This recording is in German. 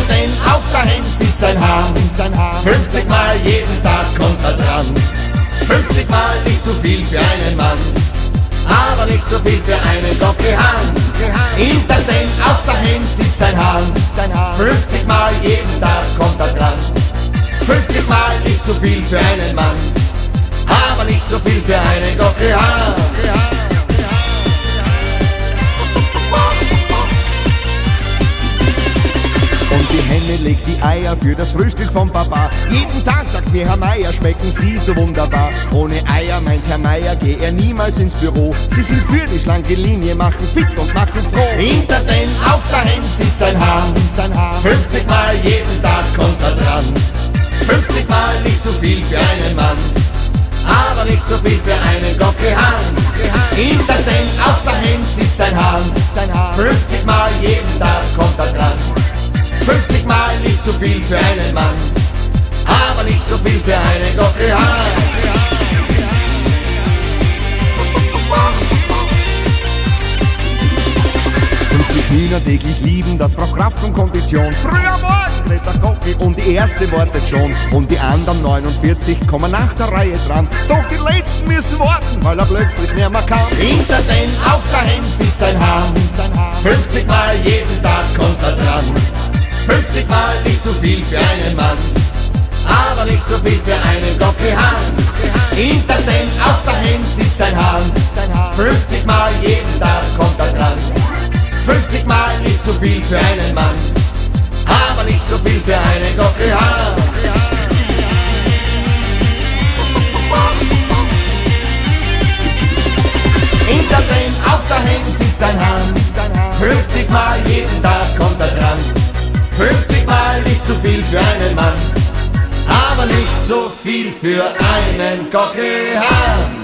denn auf der Hand sitzt ein Hahn. 50 Mal jeden Tag kommt er dran. 50 Mal ist zu viel für einen Mann, aber nicht so viel für einen Gockelhahn. Hinter denn auf der Hand sitzt ein Hahn. 50 Mal jeden Tag kommt er dran. 50 Mal ist zu viel für einen Mann, aber nicht so viel für einen Gockelhahn. Und die Henne legt die Eier für das Frühstück vom Papa. Jeden Tag sagt mir Herr Meier, schmecken sie so wunderbar. Ohne Eier, meint Herr Meier, geh er niemals ins Büro. Sie sind für die schlanke Linie, machen fit und machen froh. Hinter denn auf der Hand sitzt ein Hahn. 50 Mal jeden Tag kommt er dran. 50 Mal ist zu viel für einen Mann, aber nicht so viel für einen Gockelhahn. Hinter denn auf der Hand sitzt ein Hahn. 50 Mal jeden Tag kommt er dran. 50 Mal ist zu viel für einen Mann, aber nicht so viel für einen Gockelhahn. Hühner täglich lieben, das braucht Kraft und Kondition. Früh am Morgen dreht der Gockel und die erste wartet schon. Und die anderen 49 kommen nach der Reihe dran. Doch die letzten müssen warten, weil er plötzlich mehr mehr kann. Hinter denn auf der Hand sitzt ein Hahn. 50 Mal jeden Tag kommt er dran. 50 Mal ist zu viel für einen Mann, aber nicht so viel für einen Gockelhahn. Hinter denn auf der Hand sitzt ein Hahn. 50 Mal jeden Tag kommt er dran. 50 Mal ist zu viel für einen Mann, aber nicht so viel für einen Gockelhahn. Hinter denn auf der Hand sitzt ein Hahn. 50 Mal jeden Tag kommt er dran. 50 Mal ist zu viel für einen Mann, aber nicht so viel für einen Gockelhahn.